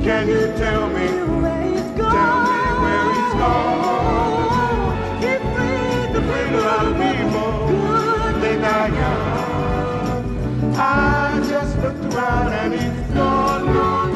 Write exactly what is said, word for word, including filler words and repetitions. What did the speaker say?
Can you tell me where he's gone? Tell me where he's gone. He freed the freed a lot of people. Good they die young. I just looked around and he's gone, gone.